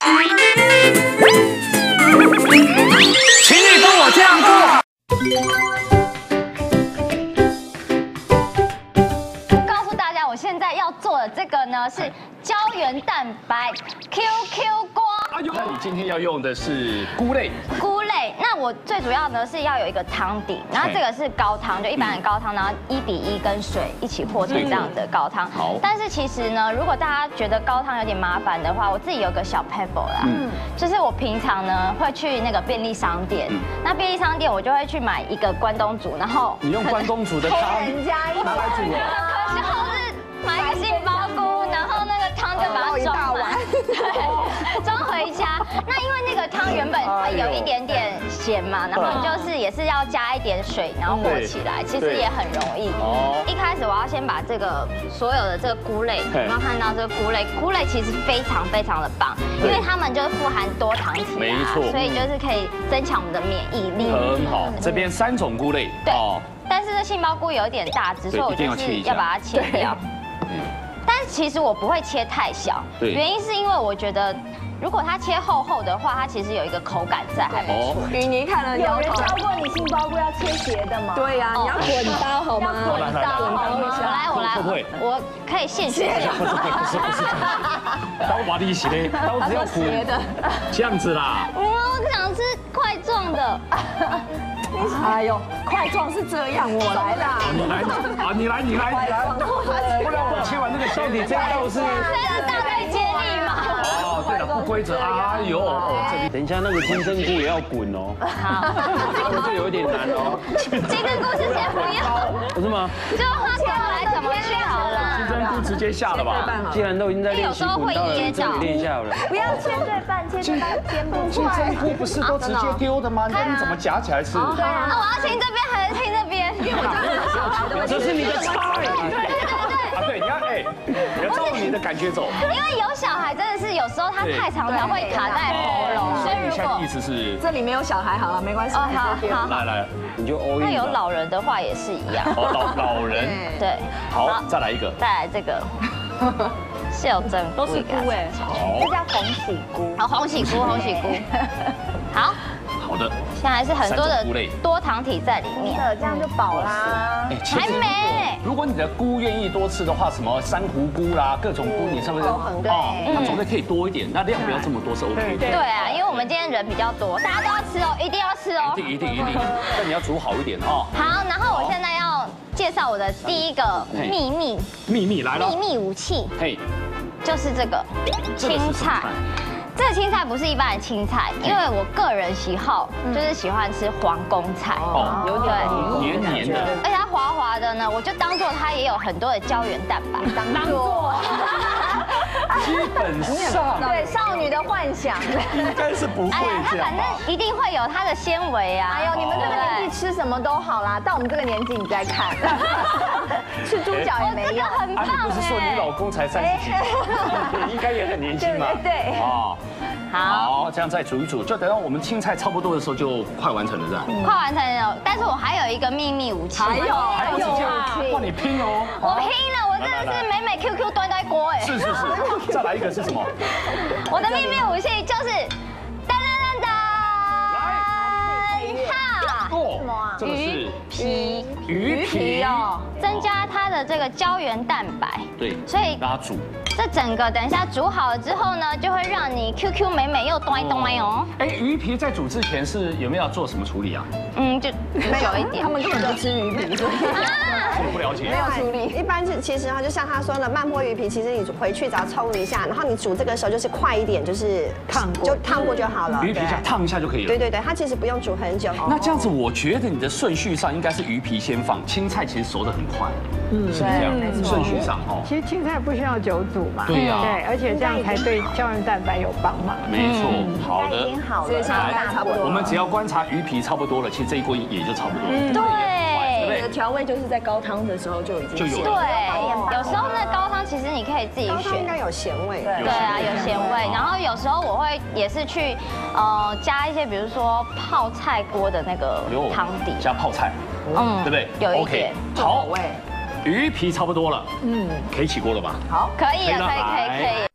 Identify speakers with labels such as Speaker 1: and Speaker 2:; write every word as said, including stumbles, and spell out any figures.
Speaker 1: 请你跟我这样做。
Speaker 2: 告诉大家，我现在要做的这个呢是胶原蛋白 Q Q 锅。
Speaker 1: 哎呦，那你今天要用的是菇类。
Speaker 2: 菇类，那我最主要呢是要有一个汤底，然后这个是高汤，就一般的高汤，然后一比一跟水一起和成这样的高汤。
Speaker 1: 好。
Speaker 2: 但是其实呢，如果大家觉得高汤有点麻烦的话，我自己有个小 pebble 啦，嗯，就是我平常呢会去那个便利商店，那便利商店我就会去买一个关东煮，然后
Speaker 1: 你用关东煮的汤拿来煮哦。
Speaker 2: 可是我是买一个杏鲍菇，然后那个汤就把它装满，对，装回家。那因为那个汤原本会有一点点咸嘛，然后你就是也是要加一点水，然后和起来，其实也很容易。哦。一开始我要先把这个所有的这个菇类，有没有看到这个菇类？菇类其实非常非常的棒，因为它们就是富含多糖体，
Speaker 1: 没错，
Speaker 2: 所以就是可以增强我们的免疫力。
Speaker 1: 很好，这边三种菇类。
Speaker 2: 对。但是这杏鲍菇有一点大只，所以我就是要把它切掉。但是其实我不会切太小，原因是因为我觉得，如果它切厚厚的话，它其实有一个口感在，还不错。
Speaker 3: 雨妮看了，
Speaker 4: 有人教过你杏鲍菇要切斜的吗？
Speaker 3: 对呀，你要滚刀好吗？
Speaker 2: 要滚刀，滚刀一下。我来，我来，我可以现学。
Speaker 1: 不是不是不是，刀把利息嘞，刀子要斜的，这样子啦。
Speaker 2: 我想吃块状的。
Speaker 3: 哎呦，块状是这样，我来啦！
Speaker 1: 你来啊，你来，你来，你来！不然我切完那个小你这道是。
Speaker 2: 这是大队接力嘛？
Speaker 1: 哦，对了，不规则，哎呦，这里
Speaker 5: 等一下那个金针菇也要滚哦。好，这有一点难哦。
Speaker 2: 金针菇是先不要，
Speaker 5: 不是吗？
Speaker 2: 就他给我来怎么切好了。
Speaker 1: 金针菇直接下了吧？
Speaker 5: 既然都已经在练习滚到了，终于练下了。
Speaker 4: 不要切对半，切对半煎不
Speaker 1: 金针菇不是都直接丢的吗？那你怎么夹起来吃？
Speaker 2: 那我要听这边还是听这边？
Speaker 5: 这是你的菜。
Speaker 2: 对对对。
Speaker 1: 啊，对，你要哎，你要照你的感觉走。
Speaker 2: 因为有小孩真的是有时候他太长条会卡在喉咙，所以如果
Speaker 1: 意思是
Speaker 3: 这里没有小孩，好了，没关系。
Speaker 2: 哦，好好。
Speaker 1: 来来，
Speaker 5: 你就 all in。
Speaker 2: 那有老人的话也是一样。
Speaker 1: 哦，老老人。
Speaker 2: 对。
Speaker 1: 好，再来一个。
Speaker 2: 再来这个。是有真
Speaker 3: 都是菇哎，
Speaker 4: 这叫红喜菇。
Speaker 2: 好，红喜菇，红喜菇。好。
Speaker 1: 好的。
Speaker 2: 现在是很多的多糖体在里面，
Speaker 4: 这样就饱啦。
Speaker 2: 还没。
Speaker 1: 如果你的菇愿意多吃的话，什么珊瑚菇啦，各种菇，你是不是？
Speaker 4: 哦，
Speaker 1: 那种类可以多一点，那量不要这么多是 OK 的。
Speaker 2: 对啊，因为我们今天人比较多，大家都要吃哦，一定要吃哦。
Speaker 1: 一定一定一定，但你要煮好一点哦。
Speaker 2: 好，然后我现在要介绍我的第一个秘密
Speaker 1: 秘密来了，
Speaker 2: 秘密武器，
Speaker 1: 嘿，
Speaker 2: 就是这个青菜。这个青菜不是一般的青菜，因为我个人喜好就是喜欢吃皇宫菜，
Speaker 1: 哦，
Speaker 2: 有
Speaker 1: 点黏黏的，
Speaker 2: 而且它滑滑的呢，我就当做它也有很多的胶原蛋白，
Speaker 4: 当做。
Speaker 1: 基本上
Speaker 4: 对少女的幻想，
Speaker 1: 应该是不会这样吧？
Speaker 2: 反正一定会有它的纤维啊。
Speaker 4: 哎呦，你们这个年纪吃什么都好啦，到我们这个年纪你再看，吃猪脚也没用。
Speaker 2: 很棒哎！
Speaker 1: 你不是说你老公才三十几，你应该也很年轻嘛？
Speaker 4: 对。
Speaker 1: 哦。好，这样再煮一煮，就等到我们青菜差不多的时候就快完成了，是吧？
Speaker 2: 快完成了，但是我还有一个秘密武器。
Speaker 3: 还有
Speaker 1: 还有啊！哇，你拼哦！
Speaker 2: 我拼了，我真的是每每 Q Q 端在锅哎。
Speaker 1: 是是是，再来一个是什么？
Speaker 2: 我的秘密武器就是噔噔噔噔，来，哈，
Speaker 1: 什么啊？
Speaker 2: 鱼皮，
Speaker 1: 鱼皮
Speaker 2: 哦，增加它的这个胶原蛋白。
Speaker 1: 对，
Speaker 2: 所以
Speaker 1: 让它煮。
Speaker 2: 这整个等一下煮好了之后呢，就会让你 Q Q 美美又端端哦。
Speaker 1: 哎，鱼皮在煮之前是有没有要做什么处理啊？
Speaker 2: 嗯，就久一点。
Speaker 3: 他们根本不吃鱼皮，所以
Speaker 1: 我不了解。
Speaker 3: 没有处理。
Speaker 6: 一般是其实哈，就像他说的，慢波鱼皮，其实你回去只要冲一下，然后你煮这个时候就是快一点，就是
Speaker 3: 烫过
Speaker 6: 就烫过就好了。
Speaker 1: 鱼皮下烫一下就可以了。
Speaker 6: 对对对，它其实不用煮很久。
Speaker 1: 那这样子，我觉得你的顺序上应该是鱼皮先放，青菜其实熟得很快，嗯，是不是这样？顺序上哦。
Speaker 7: 其实青菜不需要久煮嘛。
Speaker 1: 对呀。
Speaker 7: 对，而且这样才对胶原蛋白有帮忙。
Speaker 1: 没错，好的。
Speaker 4: 已经好了，
Speaker 3: 差不多。
Speaker 1: 我们只要观察鱼皮差不多了，其实这一锅也就差不多了。
Speaker 2: 对。
Speaker 3: 你的调味就是在高汤的时候就已经
Speaker 1: 就有了。
Speaker 2: 对，有时候那高汤其实你可以自己选，
Speaker 6: 应该有咸味。
Speaker 2: 对啊，有咸味。然后有时候我会也是去呃加一些，比如说泡菜锅的那个汤底，
Speaker 1: 加泡菜，嗯，对不对？
Speaker 2: 有一点。
Speaker 1: 好，鱼皮差不多了，嗯，可以起锅了吧？
Speaker 3: 好，
Speaker 2: 可以了，可以，可以，可以。